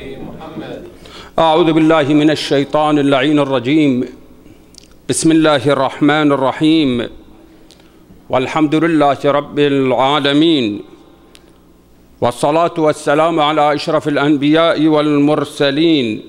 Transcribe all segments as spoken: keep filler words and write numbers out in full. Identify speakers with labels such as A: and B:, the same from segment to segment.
A: وآل محمد.
B: أعوذ بالله من الشيطان اللعين الرجيم. بسم الله الرحمن الرحيم. والحمد لله رب العالمين، والصلاة والسلام على أشرف الأنبياء والمرسلين،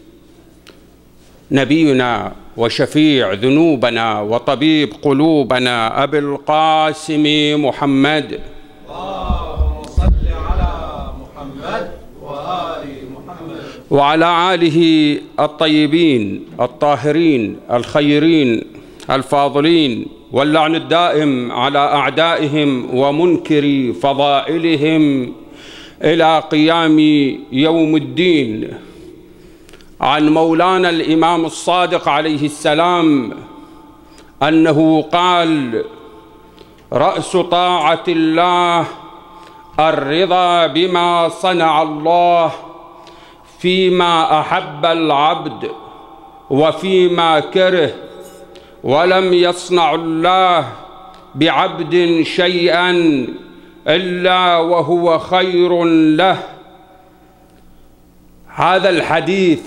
B: نبينا وشفيع ذنوبنا وطبيب قلوبنا أبي القاسم محمد.
A: اللهم صل على محمد وآل محمد
B: وعلى آله الطيبين الطاهرين الخيرين الفاضلين، واللعن الدائم على أعدائهم ومنكر فضائلهم إلى قيام يوم الدين. عن مولانا الإمام الصادق عليه السلام أنه قال: رأس طاعة الله الرضا بما صنع الله فيما أحب العبد وفيما كره، ولم يصنع الله بعبد شيئا إلا وهو خير له. هذا الحديث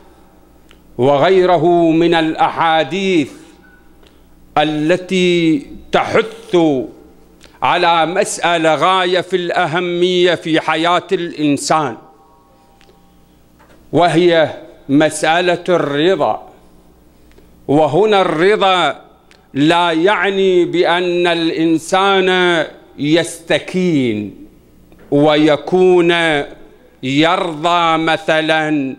B: وغيره من الأحاديث التي تحث على مسألة غاية في الأهمية في حياة الإنسان، وهي مسألة الرضا. وهنا الرضا لا يعني بأن الإنسان يستكين ويكون يرضى مثلا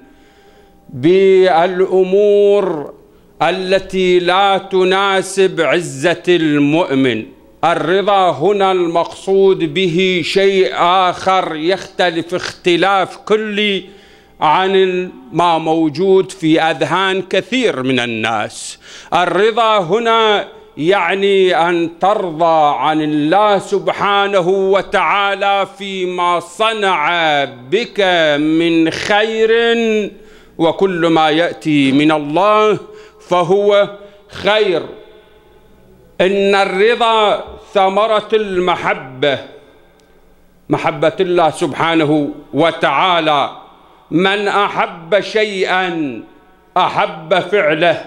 B: بالأمور التي لا تناسب عزة المؤمن. الرضا هنا المقصود به شيء آخر يختلف اختلاف كلي عن ما موجود في أذهان كثير من الناس. الرضا هنا يعني أن ترضى عن الله سبحانه وتعالى فيما صنع بك من خير، وكل ما يأتي من الله فهو خير. إن الرضا ثمرة المحبة، محبة الله سبحانه وتعالى. من أحب شيئا أحب فعله،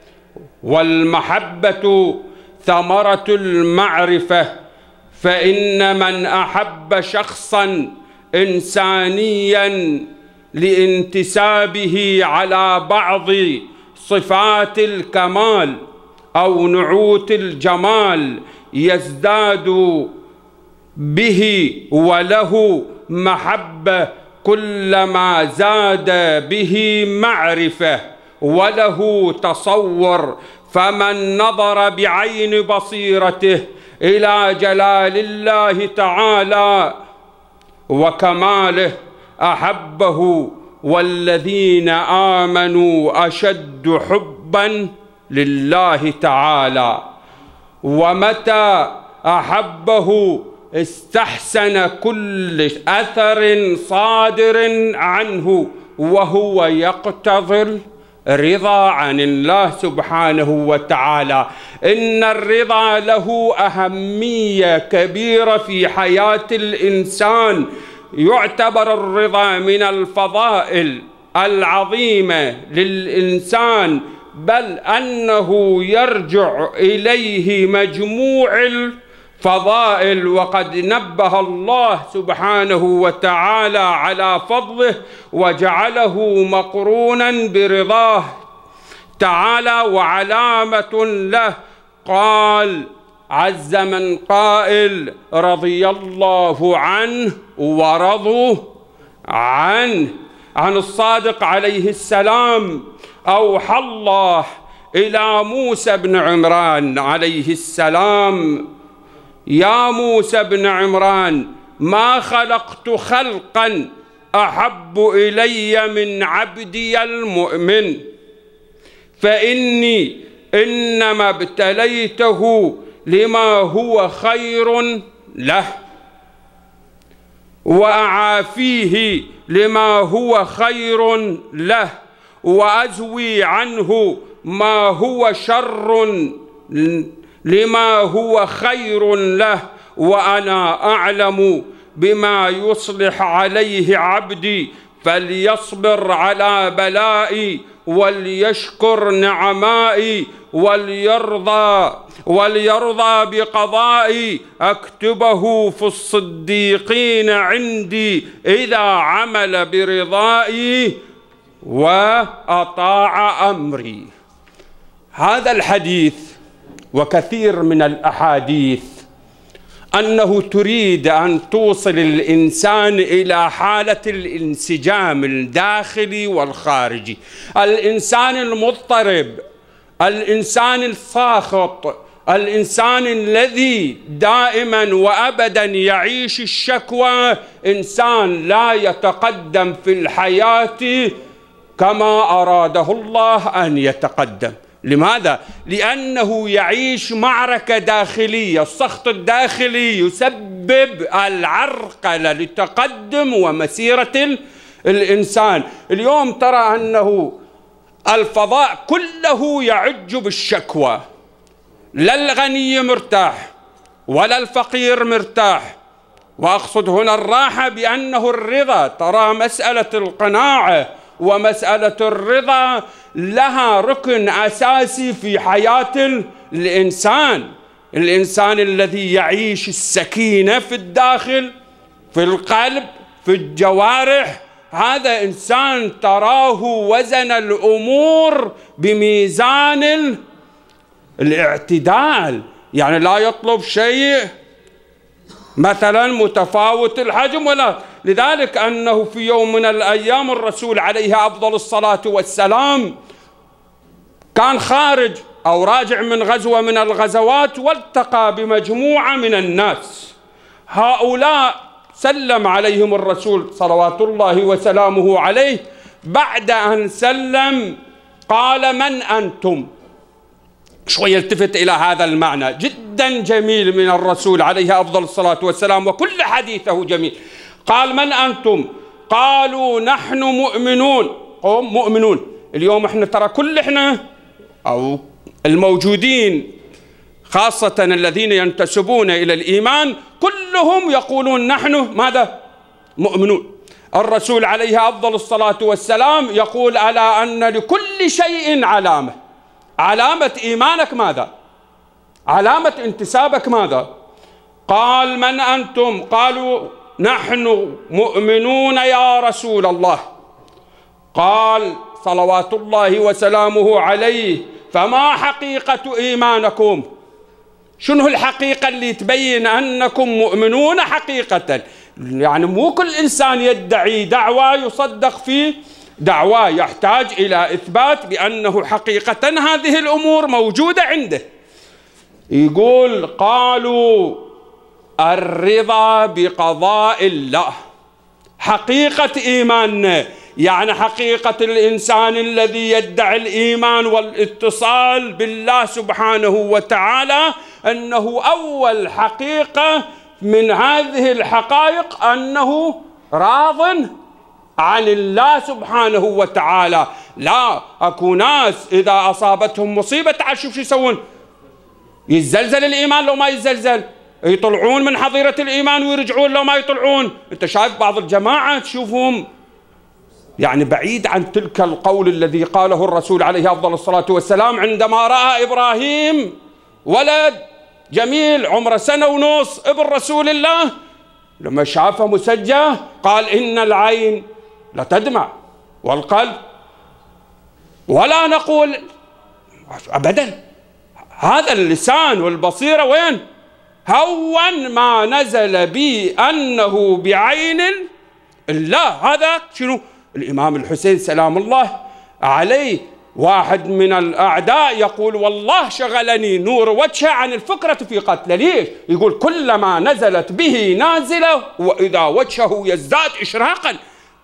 B: والمحبة ثمرة المعرفة. فإن من أحب شخصا إنسانيا لانتسابه على بعض صفات الكمال أو نعوت الجمال يزداد به وله محبة كلما زاد به معرفة وله تصور. فمن نظر بعين بصيرته إلى جلال الله تعالى وكماله أحبه، والذين آمنوا أشد حبا لله تعالى. ومتى أحبه استحسن كل أثر صادر عنه، وهو يقتضي الرضا عن الله سبحانه وتعالى. إن الرضا له أهمية كبيرة في حياة الإنسان. يعتبر الرضا من الفضائل العظيمة للإنسان، بل أنه يرجع إليه مجموع الفضائل. وقد نبه الله سبحانه وتعالى على فضله وجعله مقرونا برضاه تعالى وعلامة له. قال عز من قائل: رضي الله عنه ورضوا عنه. عن الصادق عليه السلام أوحى الله إلى موسى بن عمران عليه السلام: يا موسى بن عمران، ما خلقت خلقا أحب إلي من عبدي المؤمن، فإني إنما ابتليته لما هو خير له، وأعافيه لما هو خير له، وأزوي عنه ما هو شر لما هو خير له، وأنا أعلم بما يصلح عليه عبدي، فليصبر على بلائي وليشكر نعمائي وليرضى وليرضى بقضائي أكتبه في الصديقين عندي إذا عمل برضائي وأطاع أمري. هذا الحديث وكثير من الأحاديث أنه تريد أن توصل الإنسان إلى حالة الانسجام الداخلي والخارجي، الإنسان المضطرب، الإنسان الساخط، الإنسان الذي دائما وأبدا يعيش الشكوى، إنسان لا يتقدم في الحياة كما أراده الله أن يتقدم. لماذا؟ لأنه يعيش معركة داخلية، السخط الداخلي يسبب العرقلة لتقدم ومسيرة الإنسان. اليوم ترى أنه الفضاء كله يعج بالشكوى، لا الغني مرتاح ولا الفقير مرتاح، وأقصد هنا الراحة بأنه الرضا. ترى مسألة القناعة ومسألة الرضا لها ركن أساسي في حياة الإنسان، الإنسان الذي يعيش السكينة في الداخل، في القلب، في الجوارح، هذا إنسان تراه وزن الأمور بميزان الاعتدال، يعني لا يطلب شيء مثلا متفاوت الحجم ولا. لذلك أنه في يوم من الأيام الرسول عليه أفضل الصلاة والسلام كان خارج أو راجع من غزوة من الغزوات والتقى بمجموعة من الناس، هؤلاء سلم عليهم الرسول صلوات الله وسلامه عليه. بعد أن سلم قال: من أنتم؟ شوي يلتفت إلى هذا المعنى جدا جميل من الرسول عليه أفضل الصلاة والسلام، وكل حديثه جميل. قال: من أنتم؟ قالوا: نحن مؤمنون. قوم مؤمنون. اليوم احنا ترى كل احنا أو الموجودين خاصة الذين ينتسبون إلى الإيمان كلهم يقولون نحن ماذا؟ مؤمنون. الرسول عليه أفضل الصلاة والسلام يقول: ألا أن لكل شيء علامة. علامة إيمانك ماذا؟ علامة انتسابك ماذا؟ قال: من أنتم؟ قالوا: نحن مؤمنون يا رسول الله. قال صلوات الله وسلامه عليه: فما حقيقة إيمانكم؟ شنو الحقيقة اللي تبين أنكم مؤمنون حقيقة؟ يعني مو كل إنسان يدعي دعوة يصدق فيه دعوة، يحتاج إلى إثبات بأنه حقيقة هذه الأمور موجودة عنده. يقول: قالوا: الرضا بقضاء الله. حقيقة إيماننا يعني حقيقة الإنسان الذي يدعي الإيمان والاتصال بالله سبحانه وتعالى أنه أول حقيقة من هذه الحقائق أنه راض عن الله سبحانه وتعالى. لا أكو ناس إذا أصابتهم مصيبة تعال شوف شو يسوون، يتزلزل الإيمان لو ما يتزلزل، يطلعون من حظيرة الإيمان ويرجعون لو ما يطلعون. أنت شايف بعض الجماعة تشوفهم يعني بعيد عن تلك القول الذي قاله الرسول عليه أفضل الصلاة والسلام عندما رأى إبراهيم ولد جميل عمره سنة ونص ابن رسول الله، لما شافه مسجى قال: إن العين لتدمع والقلب ولا نقول أبدا. هذا اللسان والبصيرة وين؟ هون ما نزل بي أنه بعين الله. هذا شنو؟ الإمام الحسين سلام الله عليه، واحد من الأعداء يقول: والله شغلني نور وجهه عن الفكرة في قتله. ليش؟ يقول: كلما نزلت به نازلة وإذا وجهه يزداد إشراقا.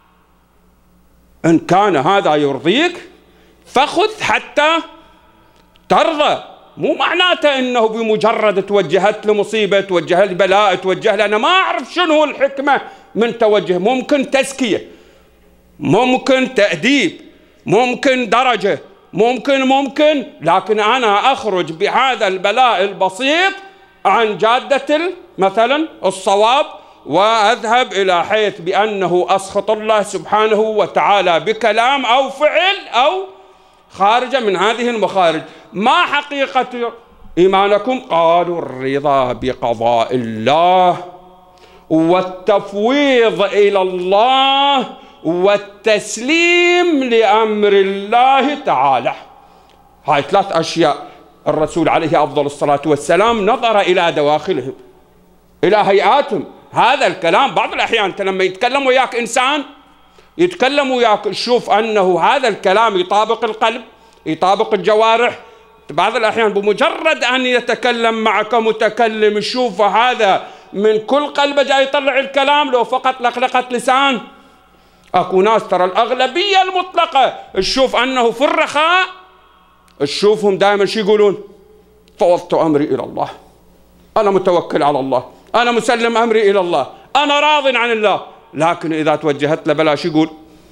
B: إن كان هذا يرضيك فخذ حتى ترضى. مو معناته إنه بمجرد توجهت لمصيبة، توجه لبلاء، توجه له، أنا ما أعرف شنو الحكمة من توجه. ممكن تزكية، ممكن تأديب، ممكن درجة، ممكن ممكن لكن أنا أخرج بهذا البلاء البسيط عن جادة مثلا الصواب وأذهب إلى حيث بأنه أسخط الله سبحانه وتعالى بكلام أو فعل أو خارج من هذه المخارج. ما حقيقة إيمانكم؟ قالوا الرضا بقضاء الله والتفويض إلى الله والتسليم لأمر الله تعالى. هاي ثلاث أشياء الرسول عليه أفضل الصلاة والسلام نظر إلى دواخلهم، إلى هيئاتهم. هذا الكلام بعض الأحيان أنت لما يتكلم وياك إنسان يتكلم وياك شوف أنه هذا الكلام يطابق القلب يطابق الجوارح. بعض الأحيان بمجرد أن يتكلم معك متكلم شوف هذا من كل قلبه جاي يطلع الكلام، لو فقط لقلقة لسان. أكو ناس ترى الأغلبية المطلقة تشوف أنه في الرخاء تشوفهم دائما شو يقولون؟ فوضت أمري إلى الله، أنا متوكل على الله، أنا مسلم أمري إلى الله، أنا راض عن الله. لكن إذا توجهت له بلاش يقول.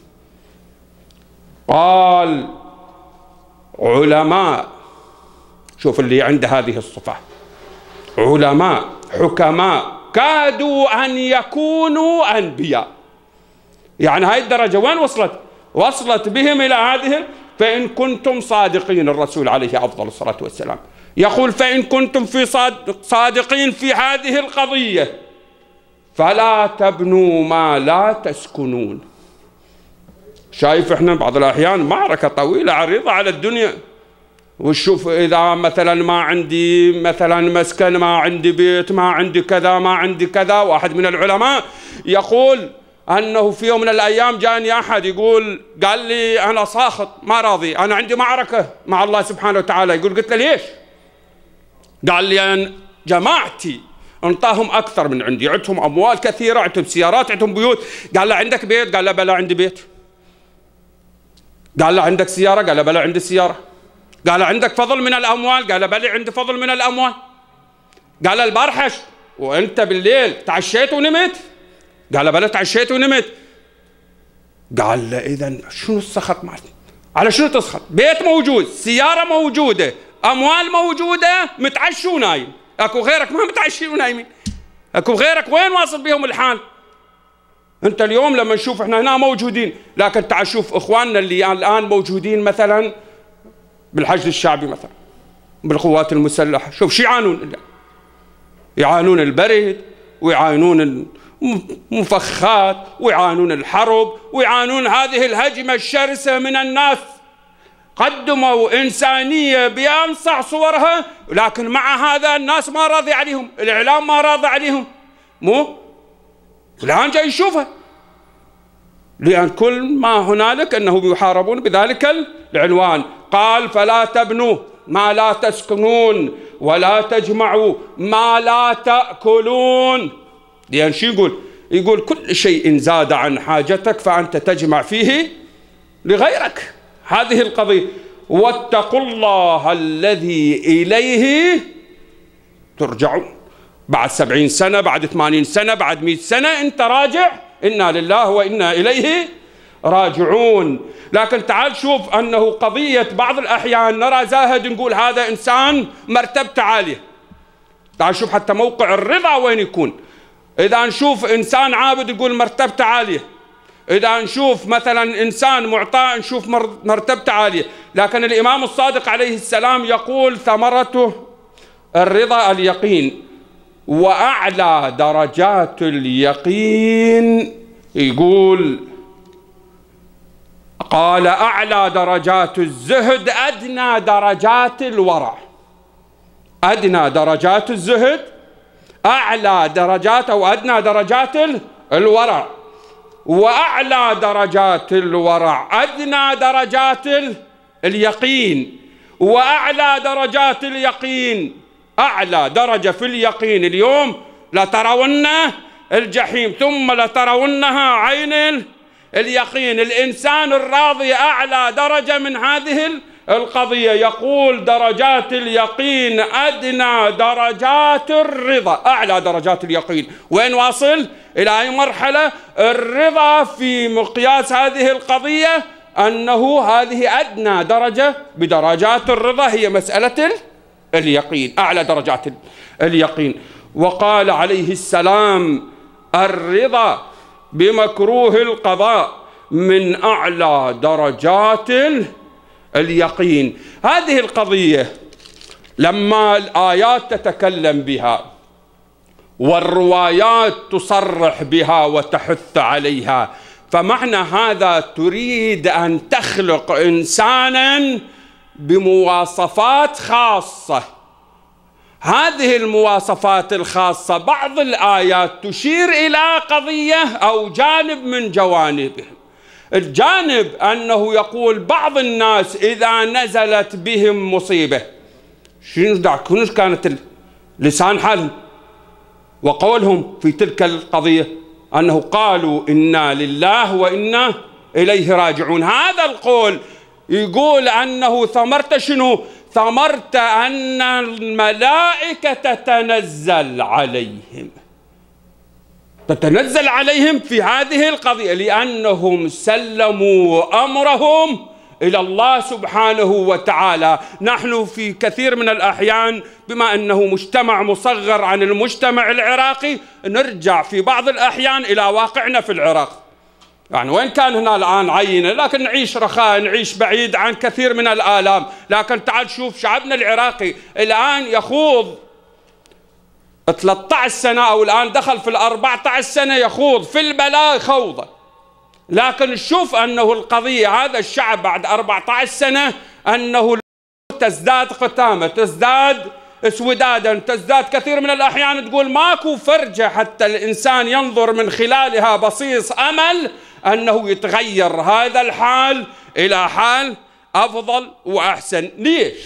B: قال علماء، شوف اللي عنده هذه الصفة، علماء حكماء كادوا أن يكونوا أنبياء. يعني هاي الدرجة وين وصلت؟ وصلت بهم إلى هذه. فإن كنتم صادقين، الرسول عليه أفضل الصلاة والسلام يقول فإن كنتم في صادقين في هذه القضية فلا تبنوا ما لا تسكنون. شايف احنا بعض الأحيان معركة طويلة عريضة على الدنيا، وشوف إذا مثلا ما عندي مثلا مسكن، ما عندي بيت، ما عندي كذا، ما عندي كذا. واحد من العلماء يقول أنه في يوم من الأيام جاني أحد يقول قال لي أنا ساخط ما راضي، أنا عندي معركة مع الله سبحانه وتعالى. يقول قلت له ليش؟ قال لي أن جماعتي انطاهم أكثر من عندي، عندهم أموال كثيرة، عندهم سيارات، عندهم بيوت. قال له عندك بيت؟ قال له بلا عندي بيت. قال له عندك سيارة؟ قال له بلا عندي سيارة. قال له عندك فضل من الأموال؟ قال له بلي عندي فضل من الأموال. قال له البارحة وأنت بالليل تعشيت ونمت؟ قال له بلى تعشيت ونمت. قال له إذا شنو السخط معك؟ على شنو تسخط؟ بيت موجود، سيارة موجودة، أموال موجودة، متعشي ونايم. أكو غيرك ما متعشي ونايمين؟ أكو غيرك وين واصل بهم الحال؟ أنت اليوم لما نشوف إحنا هنا موجودين، لكن تعال شوف إخواننا اللي الآن موجودين مثلا بالحشد الشعبي مثلا بالقوات المسلحة، شوف شو يعانون. يعانون البرد ويعانون المفخات ويعانون الحرب ويعانون هذه الهجمة الشرسة من الناس. قدموا إنسانية بأنصع صورها، لكن مع هذا الناس ما راضي عليهم، الإعلام ما راضي عليهم. مو الآن جاي يشوفها، لأن كل ما هنالك أنهم يحاربون بذلك العنوان. قال فلا تبنوا ما لا تسكنون ولا تجمعوا ما لا تأكلون. لأن شو يقول؟ يقول كل شيء زاد عن حاجتك فأنت تجمع فيه لغيرك. هذه القضية. واتقوا الله الذي إليه ترجعون. بعد سبعين سنة، بعد ثمانين سنة، بعد مئة سنة أنت راجع، إنا لله وإنا إليه راجعون. لكن تعال شوف أنه قضية بعض الأحيان نرى زاهد نقول هذا إنسان مرتبته عالية. تعال شوف حتى موقع الرضا وين يكون. إذا نشوف إنسان عابد نقول مرتبته عالية، إذا نشوف مثلا إنسان معطاء نشوف مرتبته عالية. لكن الإمام الصادق عليه السلام يقول ثمرته الرضا اليقين، وأعلى درجات اليقين يقول قال أعلى درجات الزهد أدنى درجات الورع. أدنى درجات الزهد أعلى درجات أو أدنى درجات الورع، وأعلى درجات الورع أدنى درجات اليقين، وأعلى درجات اليقين أعلى درجة في اليقين اليوم لترون الجحيم ثم لترونها عين اليقين. الإنسان الراضي أعلى درجة من هذه القضية. يقول درجات اليقين أدنى درجات الرضا. أعلى درجات اليقين وين واصل؟ إلى أي مرحلة؟ الرضا في مقياس هذه القضية أنه هذه أدنى درجة بدرجات الرضا هي مسألة اليقين، أعلى درجات اليقين. وقال عليه السلام الرضا بمكروه القضاء من أعلى درجات اليقين. هذه القضية لما الآيات تتكلم بها والروايات تصرح بها وتحث عليها، فمعنى هذا تريد أن تخلق إنسانا بمواصفات خاصة. هذه المواصفات الخاصة بعض الآيات تشير إلى قضية أو جانب من جوانبه. الجانب أنه يقول بعض الناس إذا نزلت بهم مصيبة، شنو دعك شنو كانت لسان حالهم وقولهم في تلك القضية؟ أنه قالوا إنا لله وإنا إليه راجعون. هذا القول يقول أنه ثمرت شنو؟ ثمرت أن الملائكة تتنزل عليهم تتنزل عليهم في هذه القضية، لأنهم سلموا أمرهم إلى الله سبحانه وتعالى. نحن في كثير من الأحيان بما أنه مجتمع مصغر عن المجتمع العراقي نرجع في بعض الأحيان إلى واقعنا في العراق. يعني وين كان هنا الآن عينة، لكن نعيش رخاء، نعيش بعيد عن كثير من الآلام. لكن تعال شوف شعبنا العراقي الآن يخوض ثلاثة عشر سنة أو الآن دخل في الأربعة عشر سنة يخوض في البلاء خوضة، لكن شوف أنه القضية هذا الشعب بعد أربعة عشر سنة أنه تزداد قتامة، تزداد اسودادا، تزداد كثير من الأحيان تقول ماكو فرجة حتى الإنسان ينظر من خلالها بصيص أمل أنه يتغير هذا الحال إلى حال أفضل وأحسن. ليش؟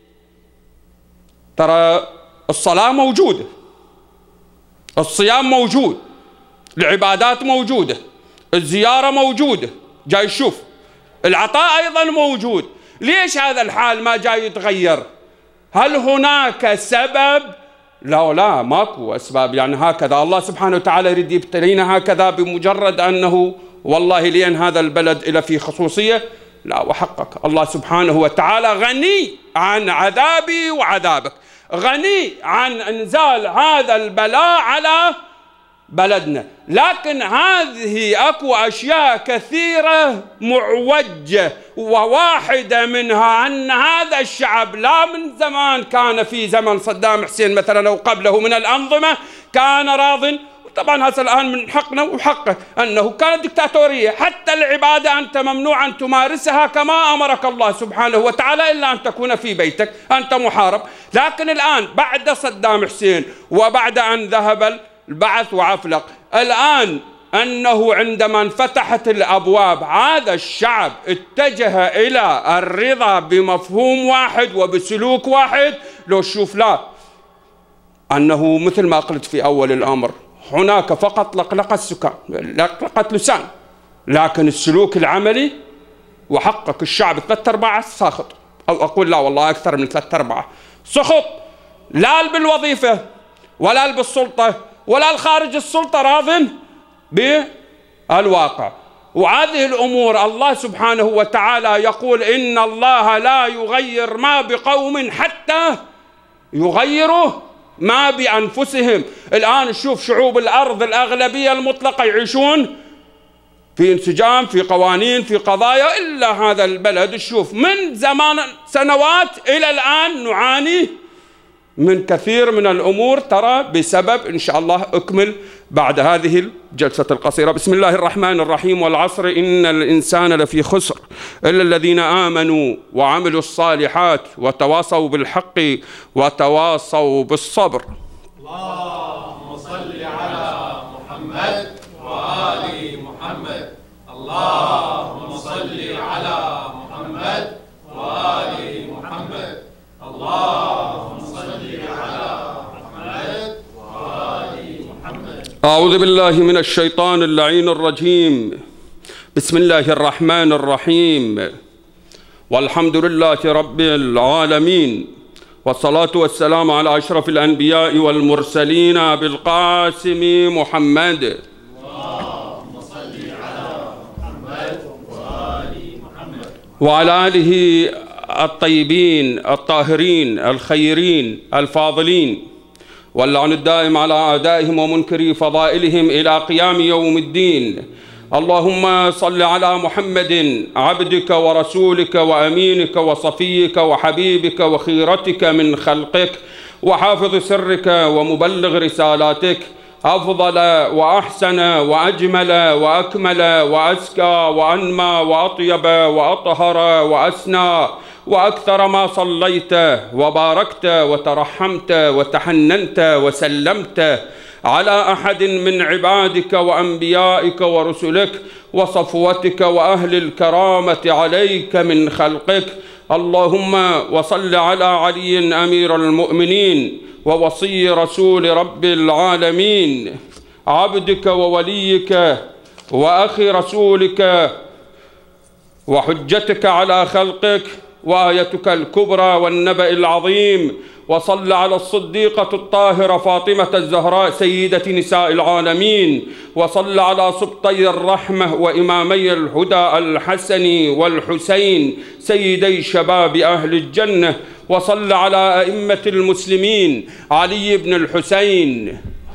B: ترى الصلاة موجودة، الصيام موجود، العبادات موجودة، الزيارة موجودة، جاي شوف العطاء أيضا موجود. ليش هذا الحال ما جاي يتغير؟ هل هناك سبب؟ لا لا ماكو أسباب. يعني هكذا الله سبحانه وتعالى يريد يبتلينا هكذا بمجرد أنه والله لين هذا البلد إلى في خصوصية؟ لا، وحقك الله سبحانه وتعالى غني عن عذابي وعذابك، غني عن انزال هذا البلاء على بلدنا. لكن هذه اكو اشياء كثيرة معوجة، وواحدة منها ان هذا الشعب لا من زمان كان في زمن صدام حسين مثلا او قبله من الانظمة كان راضٍ. طبعا هذا الآن من حقنا وحقه أنه كانت دكتاتورية، حتى العبادة أنت ممنوع أن تمارسها كما أمرك الله سبحانه وتعالى إلا أن تكون في بيتك، أنت محارب. لكن الآن بعد صدام حسين وبعد أن ذهب البعث وعفلق، الآن أنه عندما انفتحت الأبواب هذا الشعب اتجه إلى الرضا بمفهوم واحد وبسلوك واحد. لو شوف لا أنه مثل ما قلت في أول الأمر هناك فقط لقلقة السكان، لقلقة لسان، لكن السلوك العملي وحقك الشعب ثلاثة أرباعه ساخط، أو أقول لا والله أكثر من ثلاثة أرباعه سخط، لا بالوظيفة ولا بالسلطة ولا الخارج السلطة راض بالواقع. وهذه الأمور الله سبحانه وتعالى يقول إن الله لا يغير ما بقوم حتى يغيروا ما بأنفسهم. الآن شوف شعوب الأرض الأغلبية المطلقة يعيشون في انسجام، في قوانين، في قضايا، إلا هذا البلد شوف من زمان سنوات إلى الآن نعاني من كثير من الأمور، ترى بسبب إن شاء الله أكمل بعد هذه الجلسة القصيرة. بسم الله الرحمن الرحيم. والعصر إن الإنسان لفي خسر إلا الذين آمنوا وعملوا الصالحات وتواصوا بالحق وتواصوا بالصبر.
A: اللهم صل على محمد وآل محمد. اللهم صل على محمد وآل محمد. اللهم صل على محمد وآل محمد.
B: أعوذ بالله من الشيطان اللعين الرجيم. بسم الله الرحمن الرحيم. والحمد لله رب العالمين، والصلاة والسلام على أشرف الأنبياء والمرسلين بالقاسم محمد.
A: اللهم صل على محمد وآل محمد.
B: وعلى آله الطيبين الطاهرين الخيرين الفاضلين واللعن الدائم على أعدائهم ومنكري فضائلهم إلى قيام يوم الدين. اللهم صل على محمد عبدك ورسولك وأمينك وصفيك وحبيبك وخيرتك من خلقك وحافظ سرك ومبلغ رسالاتك، أفضل وأحسن وأجمل وأكمل وأزكى وأنمى وأطيب وأطهر وأسنى وأكثر ما صليت وباركت وترحمت وتحننت وسلمت على أحد من عبادك وأنبيائك ورسلك وصفوتك وأهل الكرامة عليك من خلقك. اللهم وصل على علي أمير المؤمنين ووصي رسول رب العالمين، عبدك ووليك وأخي رسولك وحجتك على خلقك وآيتك الكبرى والنبأ العظيم. وصل على الصديقة الطاهرة فاطمة الزهراء سيدة نساء العالمين، وصل على سبطي الرحمة وإمامي الهدى الحسن والحسين سيدي شباب أهل الجنة، وصل على أئمة المسلمين علي بن الحسين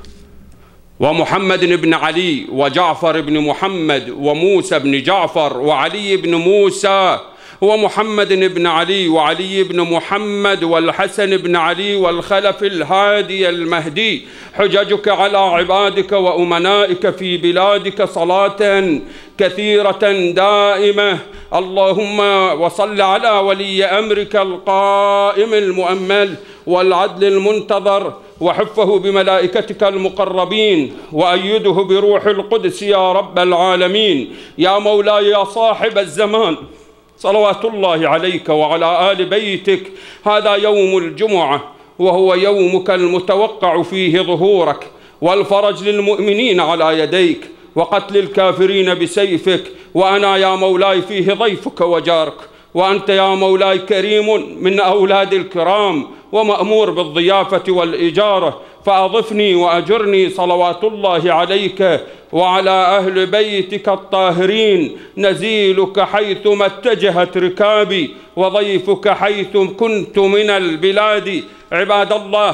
B: ومحمد بن علي وجعفر بن محمد وموسى بن جعفر وعلي بن موسى ومحمد بن علي وعلي بن محمد والحسن بن علي والخلف الهادي المهدي. حججك على عبادك وأمنائك في بلادك صلاة كثيرة دائمة. اللهم وصل على ولي أمرك القائم المؤمل والعدل المنتظر، وحفه بملائكتك المقربين، وأيده بروح القدس يا رب العالمين. يا مولاي يا صاحب الزمان، صلوات الله عليك وعلى آل بيتك. هذا يوم الجمعة، وهو يومك المتوقع فيه ظهورك والفرج للمؤمنين على يديك وقتل الكافرين بسيفك. وأنا يا مولاي فيه ضيفك وجارك، وأنت يا مولاي كريم من أولاد الكرام ومأمور بالضيافة والإجارة، فأضفني وأجرني صلوات الله عليك وعلى أهل بيتك الطاهرين. نزيلك حيثما اتجهت ركابي، وضيفك حيث كنت من البلاد. عباد الله،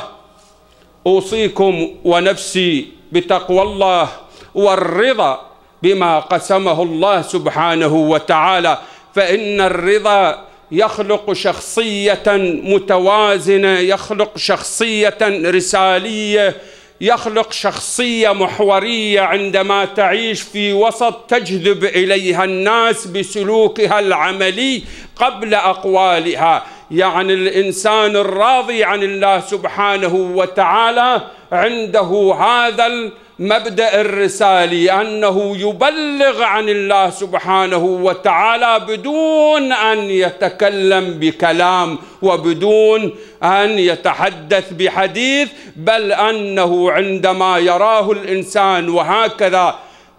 B: أوصيكم ونفسي بتقوى الله والرضا بما قسمه الله سبحانه وتعالى، فإن الرضا يخلق شخصية متوازنة، يخلق شخصية رسالية، يخلق شخصية محورية عندما تعيش في وسط تجذب إليها الناس بسلوكها العملي قبل أقوالها. يعني الإنسان الراضي عن الله سبحانه وتعالى عنده هذا المبدأ الرسالي، أنه يبلغ عن الله سبحانه وتعالى بدون أن يتكلم بكلام وبدون أن يتحدث بحديث، بل أنه عندما يراه الإنسان. وهكذا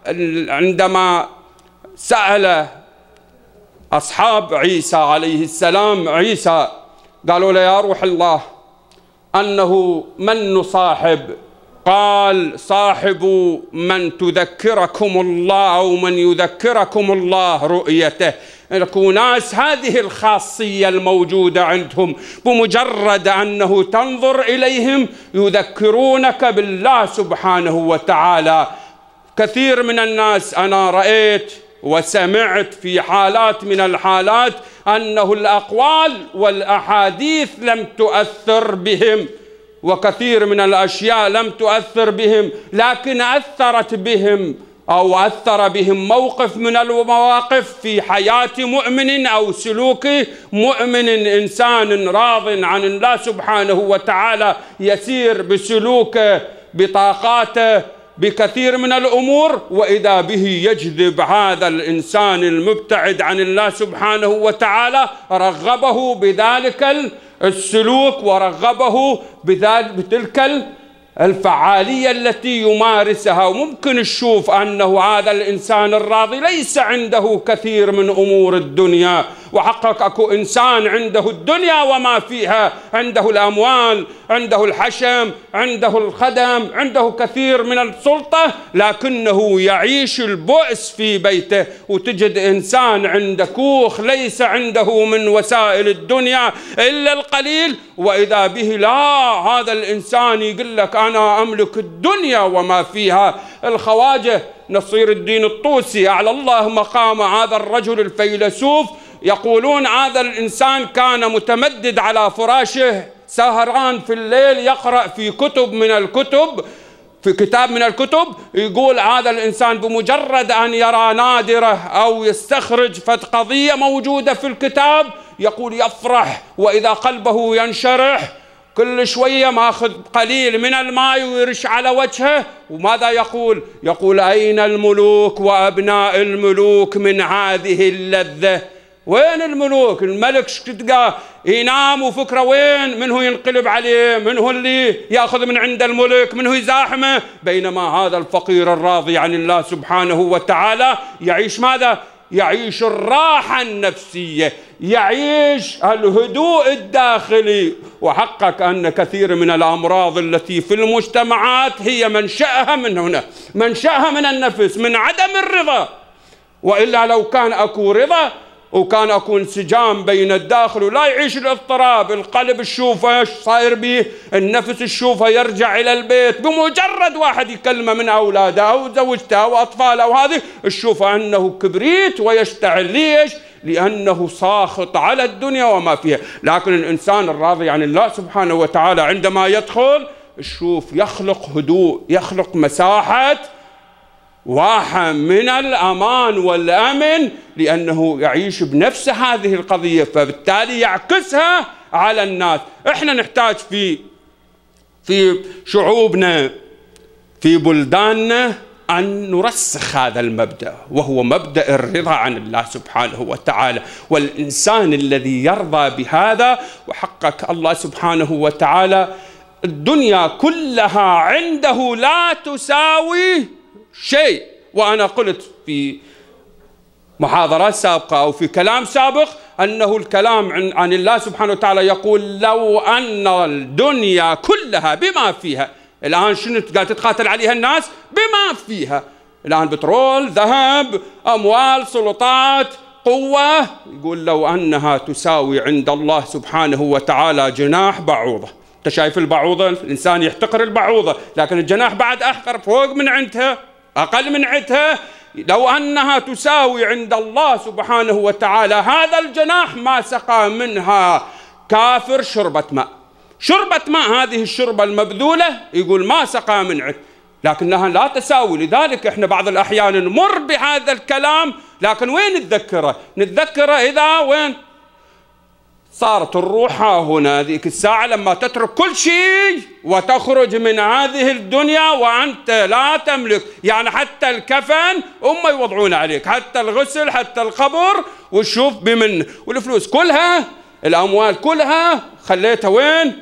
B: عندما سأل أصحاب عيسى عليه السلام عيسى، قالوا له يا روح الله أنه من نصاحب؟ قال صاحب من تذكركم الله أو من يذكركم الله رؤيته. يكون ناس هذه الخاصية الموجودة عندهم، بمجرد أنه تنظر إليهم يذكرونك بالله سبحانه وتعالى. كثير من الناس أنا رأيت وسمعت في حالات من الحالات أنه الأقوال والأحاديث لم تؤثر بهم، وكثير من الأشياء لم تؤثر بهم، لكن أثرت بهم أو أثر بهم موقف من المواقف في حياة مؤمن أو سلوك مؤمن، إنسان راض عن الله سبحانه وتعالى يسير بسلوكه بطاقاته بكثير من الأمور، وإذا به يجذب هذا الإنسان المبتعد عن الله سبحانه وتعالى، رغبه بذلك السلوك ورغبه بتلك الفعالية التي يمارسها. وممكن نشوف أنه هذا الإنسان الراضي ليس عنده كثير من أمور الدنيا، وحقك أكو إنسان عنده الدنيا وما فيها، عنده الأموال، عنده الحشم، عنده الخدم، عنده كثير من السلطة، لكنه يعيش البؤس في بيته. وتجد إنسان عنده كوخ ليس عنده من وسائل الدنيا إلا القليل، وإذا به لا، هذا الإنسان يقول لك أنا أملك الدنيا وما فيها. الخواجة نصير الدين الطوسي أعلى الله مقام هذا الرجل الفيلسوف، يقولون هذا الإنسان كان متمدد على فراشه سهران في الليل يقرأ في كتب من الكتب، في كتاب من الكتب، يقول هذا الإنسان بمجرد أن يرى نادرة أو يستخرج فد قضية موجودة في الكتاب يقول يفرح، وإذا قلبه ينشرح كل شوية ماخذ قليل من الماء ويرش على وجهه. وماذا يقول؟ يقول أين الملوك وأبناء الملوك من هذه اللذة؟ وين الملوك؟ الملك تلقاه ينام وفكره وين؟ من هو ينقلب عليه؟ من هو اللي يأخذ من عند الملك؟ من هو يزاحمه؟ بينما هذا الفقير الراضي عن الله سبحانه وتعالى يعيش ماذا؟ يعيش الراحة النفسية، يعيش الهدوء الداخلي. وحقق أن كثير من الأمراض التي في المجتمعات هي منشأها من هنا، منشأها من النفس، من عدم الرضا. وإلا لو كان أكو رضا وكان أكو انسجام بين الداخل ولا يعيش الاضطراب، القلب الشوفه ايش صاير به، النفس الشوفه يرجع إلى البيت بمجرد واحد يكلمه من أولاده أو زوجته أو أطفاله أو هذه الشوفه أنه كبريت ويشتعل. ليش؟ لأنه ساخط على الدنيا وما فيها. لكن الإنسان الراضي عن الله سبحانه وتعالى عندما يدخل الشوف يخلق هدوء، يخلق مساحة واحة من الأمان والأمن، لأنه يعيش بنفس هذه القضية، فبالتالي يعكسها على الناس. إحنا نحتاج في في شعوبنا في بلداننا أن نرسخ هذا المبدأ، وهو مبدأ الرضا عن الله سبحانه وتعالى. والإنسان الذي يرضى بهذا وحقق الله سبحانه وتعالى الدنيا كلها عنده لا تساوي شيء. وأنا قلت في محاضرات سابقة أو في كلام سابق أنه الكلام عن, عن الله سبحانه وتعالى يقول لو أن الدنيا كلها بما فيها، الآن شنو قاعد تتقاتل عليها الناس؟ بما فيها، الآن بترول، ذهب، أموال، سلطات، قوة، يقول لو أنها تساوي عند الله سبحانه وتعالى جناح بعوضة. أنت شايف البعوضة، الإنسان يحتقر البعوضة، لكن الجناح بعد أحقر فوق من عندها، أقل من عندها. لو أنها تساوي عند الله سبحانه وتعالى هذا الجناح ما سقى منها كافر شربة ماء. شربة ماء، هذه الشربة المبذولة يقول ما سقى من عند، لكنها لا تساوي. لذلك احنا بعض الأحيان نمر بهذا الكلام، لكن وين نتذكره؟ نتذكره إذا وين صارت الروح هنا ذيك الساعة لما تترك كل شيء وتخرج من هذه الدنيا وأنت لا تملك، يعني حتى الكفن هم يوضعون عليك، حتى الغسل، حتى القبر، وشوف بمن، والفلوس كلها، الأموال كلها خليتها وين؟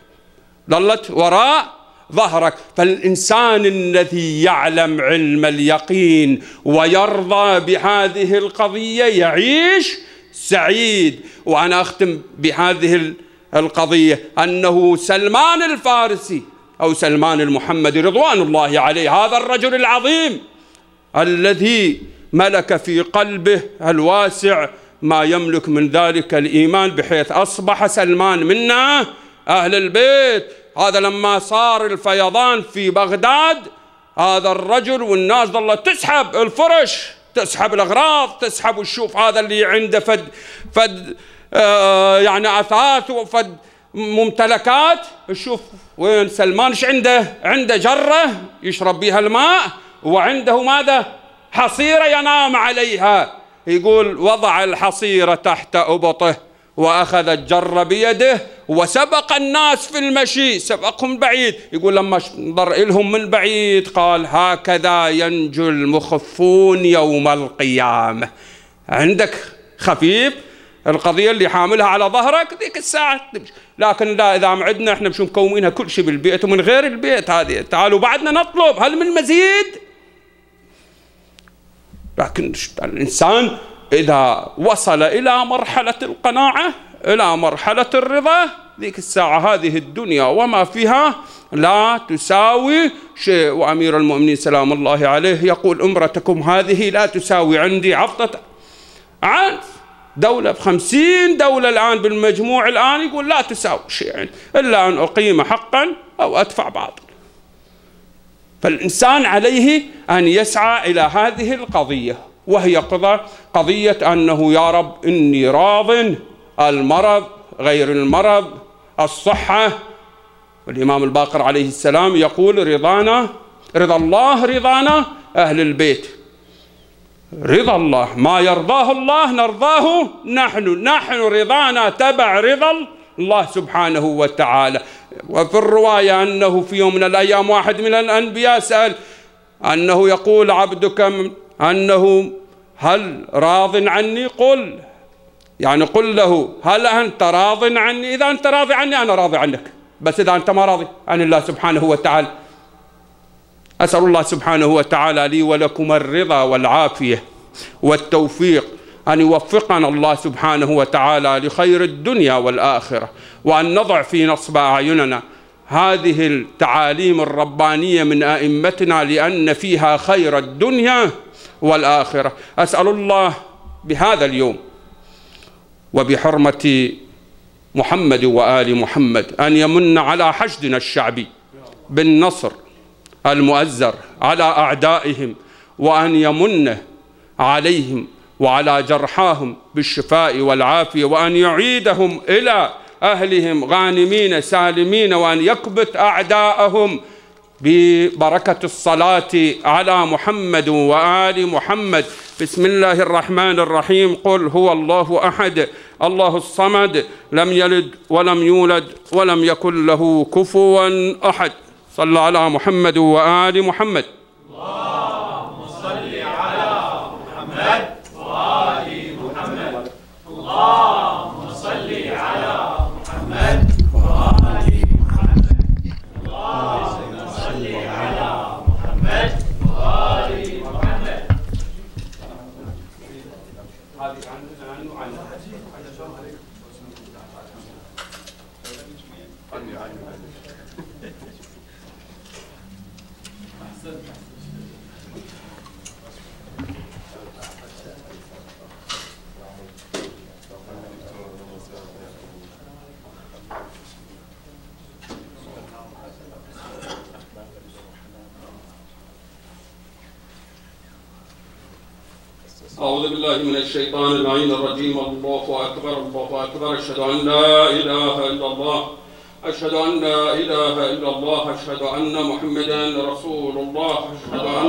B: ظلت وراء ظهرك. فالإنسان الذي يعلم علم اليقين ويرضى بهذه القضية يعيش سعيد. وأنا أختم بهذه القضية أنه سلمان الفارسي أو سلمان المحمدي رضوان الله عليه، هذا الرجل العظيم الذي ملك في قلبه الواسع ما يملك من ذلك الإيمان، بحيث أصبح سلمان منا أهل البيت. هذا لما صار الفيضان في بغداد، هذا الرجل والناس ظلت تسحب الفرش، تسحب الأغراض، تسحب وتشوف هذا اللي عنده فد فد آه يعني أثاث وفد ممتلكات. تشوف وين سلمان، ايش عنده؟ عنده جرة يشرب بها الماء، وعنده ماذا؟ حصيرة ينام عليها. يقول وضع الحصيرة تحت أبطه وأخذ الجرة بيده وسبق الناس في المشي، سبقهم بعيد. يقول لما نظر إلهم من بعيد قال هكذا ينجو المخفون يوم القيامة. عندك خفيف القضية اللي حاملها على ظهرك ذيك الساعة، لكن لا، إذا معدنا احنا مش مكومينها كل شيء بالبيت ومن غير البيت هذه، تعالوا بعدنا نطلب هل من مزيد؟ لكن الإنسان إذا وصل إلى مرحلة القناعة، إلى مرحلة الرضا، ذيك الساعة هذه الدنيا وما فيها لا تساوي شيء. وأمير المؤمنين سلام الله عليه يقول أمرتكم هذه لا تساوي عندي عفطة عن دولة بخمسين دولة الآن بالمجموع الآن، يقول لا تساوي شيئا إلا أن أقيم حقا أو أدفع باطل. فالإنسان عليه أن يسعى إلى هذه القضية، وهي قضية أنه يا رب إني راض، المرض غير المرض، الصحة. والإمام الباقر عليه السلام يقول رضانا رضا الله رضانا أهل البيت. رضا الله ما يرضاه الله نرضاه نحن، نحن رضانا تبع رضا الله سبحانه وتعالى. وفي الرواية أنه في يوم من الأيام واحد من الأنبياء سأل أنه يقول عبدك أنه هل راض عني؟ قل يعني قل له هل أنت راض عني؟ إذا أنت راضي عني أنا راضي عنك، بس إذا أنت ما راضي عن الله سبحانه وتعالى. أسأل الله سبحانه وتعالى لي ولكم الرضا والعافية والتوفيق، أن يوفقنا الله سبحانه وتعالى لخير الدنيا والآخرة، وأن نضع في نصب أعيننا هذه التعاليم الربانية من أئمتنا، لأن فيها خير الدنيا والآخرة. أسأل الله بهذا اليوم وبحرمة محمد وآل محمد أن يمن على حشدنا الشعبي بالنصر المؤزر على أعدائهم، وأن يمن عليهم وعلى جرحاهم بالشفاء والعافية، وأن يعيدهم إلى أهلهم غانمين سالمين، وأن يكبت أعداءهم ببركة الصلاة على محمد وآل محمد. بسم الله الرحمن الرحيم. قل هو الله أحد الله الصمد لم يلد ولم يولد ولم يكن له كفوا أحد. صلى على محمد وآل محمد.
A: اللهم صل على محمد وآل محمد. اللهم صل على محمد وآل محمد. اللهم صل على محمد وآل محمد.
B: أعوذ بالله من الشيطان اللعين الرجيم. الله أكبر الله أكبر. أشهد أن لا إله إلا الله. أشهد أن لا إله إلا الله. أشهد أن محمدا رسول الله. أشهد أن